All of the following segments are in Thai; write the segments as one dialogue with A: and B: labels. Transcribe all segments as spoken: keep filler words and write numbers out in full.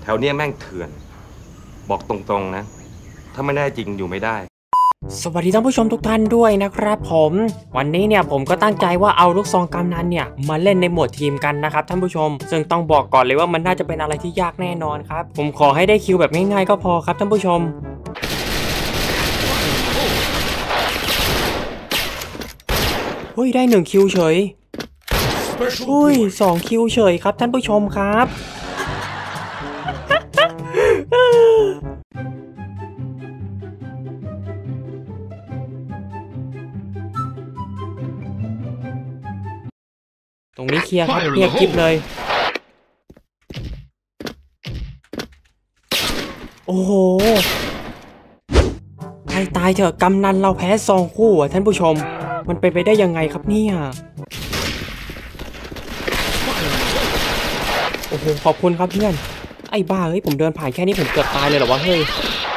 A: วเนี้ยแม่งเถื่อนบอกตรงๆนะถ้าไม่ได้จริงอยู่ไม่ได้
B: สวัสดีท่านผู้ชมทุกท่านด้วยนะครับผมวันนี้เนี่ยผมก็ตั้งใจว่าเอาลูกซองกำนันเนี่ยมาเล่นในโหมดทีมกันนะครับท่านผู้ชมซึ่งต้องบอกก่อนเลยว่ามันน่าจะเป็นอะไรที่ยากแน่นอนครับผมขอให้ได้คิวแบบง่ายๆก็พอครับท่านผู้ชมเฮ้ยได้หนึ่งคิวเฉยเฮ้ยสองคิวเฉยครับท่านผู้ชมครับตรงนี้เคลียร์ครับเคลียร์คลิปเลยโอ้โหใครตายเถอะกำนันเราแพ้ซองคู่อ่ะท่านผู้ชมมันเป็นไปได้ยังไงครับเนี่ยโอ้โหขอบคุณครับเพื่อนไอ้บ้าเฮ้ยผมเดินผ่านแค่นี้ผมเกือบตายเลยเหรอวะเฮ้ย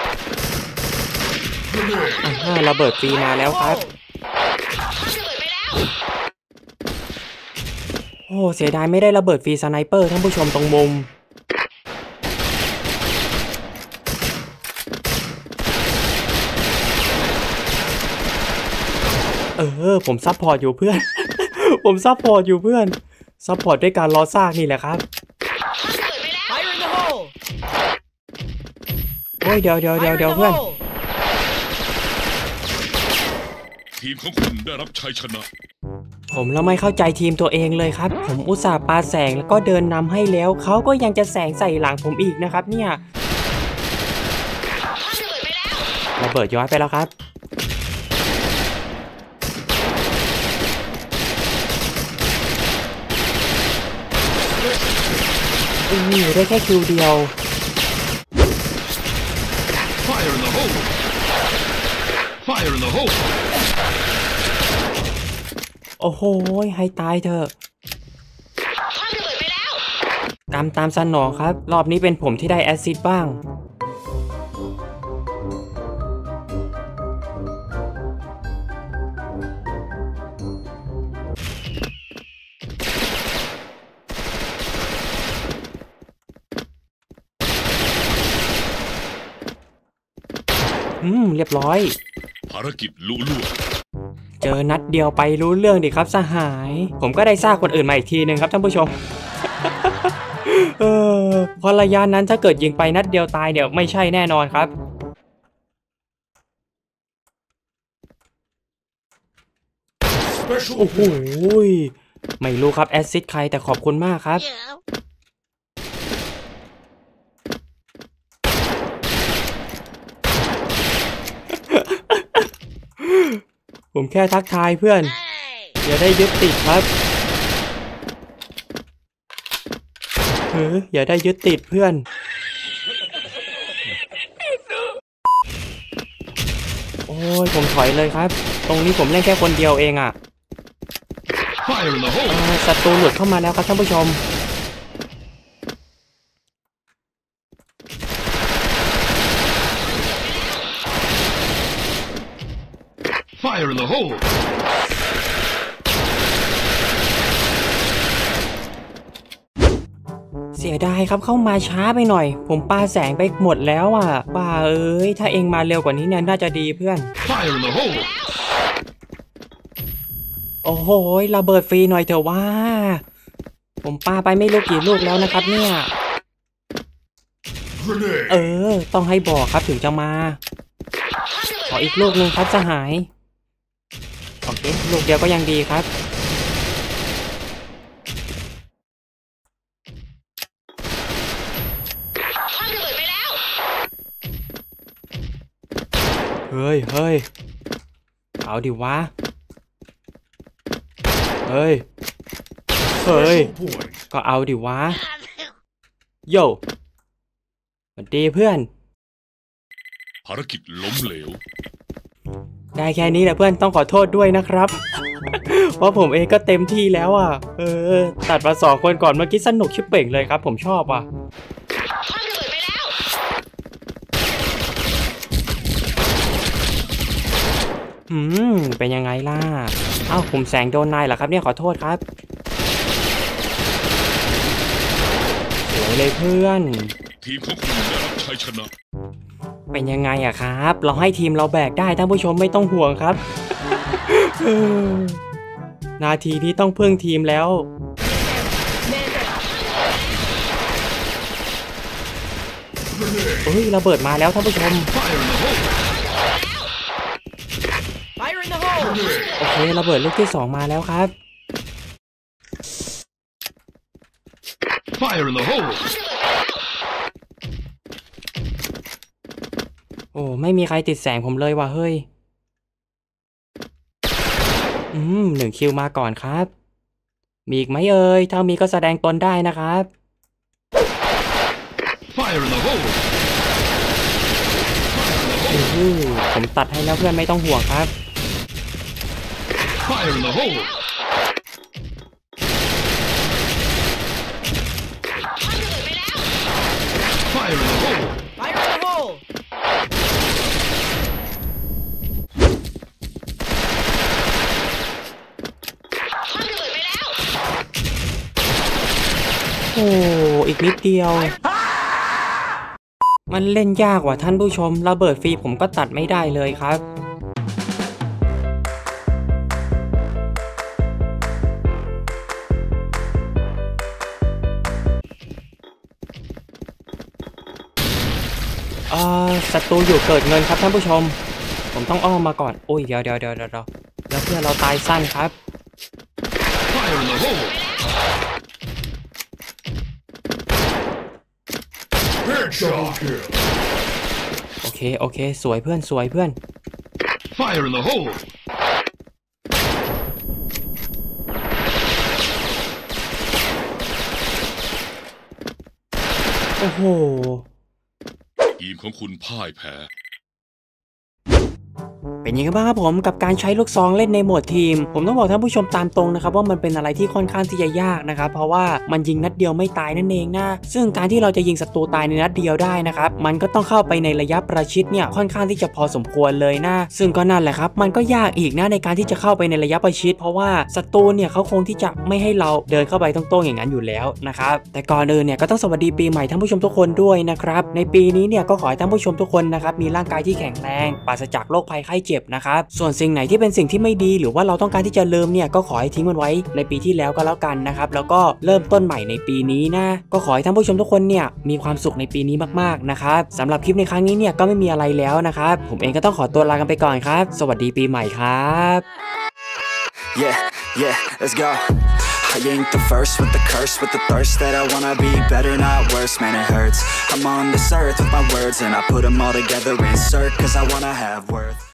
B: อ่าระเบิดฟรีมาแล้วครับโอ้เสียดายไม่ได้ระเบิดฟรีสไนเปอร์ท่านผู้ชมตรงมุมเออผมซัพพอร์ตอยู่เพื่อน ผมซัพพอร์ตอยู่เพื่อนซัพพอร์ตด้วยการรอซากนี่แหละครับโอ้ยเดี๋ยวเดี๋ยวเดี๋ยวเดี๋ยวเพื่อน
C: ทีมของคุณได้รับชัยชนะ
B: ผมแล้วไม่เข้าใจทีมตัวเองเลยครับผมอุตส่าห์ปาแสงแล้วก็เดินนำให้แล้วเขาก็ยังจะแสงใส่หลังผมอีกนะครับเนี่ยระเบิดย้อยไปแล้วครับอือได้แค่คิวเดียว
C: Fire in the hole! Fire in the hole!
B: โอ้โหให้ตายเถอะกำตามสนองครับรอบนี้เป็นผมที่ได้แอสซิดบ้างอืมเรียบร้อย
C: ภารกิจลุล่วง
B: เจอนัดเดียวไปรู้เรื่องดิครับสหายผมก็ได้ซากคนอื่นมาอีกทีหนึ่งครับท่านผู้ชม เออพอระยะนั้นถ้าเกิดยิงไปนัดเดียวตายเดี๋ยวไม่ใช่แน่นอนครับโอ้โหไม่รู้ครับแอสซิดใครแต่ขอบคุณมากครับผมแค่ทักทายเพื่อนอย่าได้ยึดติดครับเอออย่าได้ยึดติดเพื่อนโอ้ยผมถอยเลยครับตรงนี้ผมเล่นแค่คนเดียวเองอ่ะศัตรูหลุดเข้ามาแล้วครับท่านผู้ชม
C: Fire in the hole!
B: เสียดายครับเข้ามาช้าไปหน่อยผมปาแสงไปหมดแล้วอ่ะบ้าเอ้ยถ้าเองมาเร็วกว่านี้เนี่ยน่าจะดีเพื่อน
C: Fire in the hole!
B: โอ้โหระเบิดฟรีหน่อยเถอะว่าผมปาไปไม่รู้กี่ลูกแล้วนะครับเนี่ยเออต้องให้บอกครับถึงจะมาขออีกลูกหนึ่งครับสหายโอเคลูกเดียวก็ยังดีครับเฮ้ยเฮ้ยเอาดิวะเฮ้ยเฮ้ยก็เอาดิวะโย่สวัสดีเพื่อน
C: ภารกิจล้มเหลว
B: ได้แค่นี้แหละเพื่อนต้องขอโทษด้วยนะครับ เพราะผมเองก็เต็มที่แล้วอ่ะเออตัดมาสองคนก่อนเมื่อกี้สนุกชิบเป่งเลยครับผมชอบอ่ะอืมเป็นยังไงล่ะเอ้าผมแสงโดนนายเหรอครับเนี่ยขอโทษครับสวยเลยเพื่อน
C: ทีมของคุณได้รับชัยชนะ
B: เป็นยังไงอะครับ เราให้ทีมเราแบกได้ท่านผู้ชมไม่ต้องห่วงครับ นาทีนี้ต้องพึ่งทีมแล้วเฮ้ยระเบิดมาแล้วท่านผู้ชม
C: Fire in the hole
B: โอเคระเบิดลูกที่สองมาแล้วครับ
C: Fire in the hole
B: โอ้ไม่มีใครติดแสงผมเลยว่ะเฮ้ยอืมหนึ่งคิวมาก่อนครับมีอีกไหมเอ่ยถ้ามีก็แสดงตนได้นะครับ
C: Fire in the hole
B: โอ้โหผมตัดให้แล้วเพื่อนไม่ต้องห่วงครับ
C: Fire in the hole Fire in the hole
D: Fire in the hole!
B: โอ้อีกนิดเดียว มันเล่นยากว่ะท่านผู้ชมระเบิดฟรีผมก็ตัดไม่ได้เลยครับเอ่อศัตรูอยู่เกิดเงินครับท่านผู้ชมผมต้องอ้อมมาก่อนโอ้ยเดี๋ยวเดี๋ยวเดี๋ยวเดี๋ยวแล้วเพื่อนเราตายสั้นครับ
C: Fire in the hole Headshot kill
B: โอเคโอเคสวยเพื่อนสวยเพื่อน
C: Fire in the hole
B: โอ้โห
C: ทีมของคุณพ่ายแพ้
B: เป็นยังไงบ้างครับผมกับการใช้ลูกซองเล่นในโหมดทีมผมต้องบอกท่านผู้ชมตามตรงนะครับว่ามันเป็นอะไรที่ค่อนข้างที่จะยากนะครับเพราะว่ามันยิงนัดเดียวไม่ตายนั่นเองนะซึ่งการที่เราจะยิงศัตรูตายในนัดเดียวได้นะครับมันก็ต้องเข้าไปในระยะประชิดเนี่ยค่อนข้างที่จะพอสมควรเลยนะซึ่งก็นั่นแหละครับมันก็ยากอีกนะในการที่จะเข้าไปในระยะประชิดเพราะว่าศัตรูเนี่ยเขาคงที่จะไม่ให้เราเดินเข้าไปตรงๆอย่างนั้นอยู่แล้วนะครับแต่ก่อนอื่นเนี่ยก็ต้องสวัสดีปีใหม่ท่านผู้ชมทุกคนด้วยนะครับในปีนี้เนี่ยก็ขอให้ท่านผู้ชมทุกคนนะครับมีร่างกายที่แข็งแรงปราศจากโรคภัยไข้เจ็บนะครับส่วนสิ่งไหนที่เป็นสิ่งที่ไม่ดีหรือว่าเราต้องการที่จะลืมเนี่ยก็ขอให้ทิ้งมันไว้ในปีที่แล้วก็แล้วกันนะครับแล้วก็เริ่มต้นใหม่ในปีนี้นะก็ขอให้ท่านผู้ชมทุกคนเนี่ยมีความสุขในปีนี้มากๆนะครับสำหรับคลิปในครั้งนี้เนี่ยก็ไม่มีอะไรแล้วนะครับผมเองก็ต้องขอตัวลากันไปก่อนครับสวัสดีปีใหม่ครับ
E: Yeah, yeah, let's go. I ain't the first with the curse, with the thirst that I wanna be better, not worse, man it hurts. I'm on this earth with my words and I put them all together, insert, cause I wanna have worth.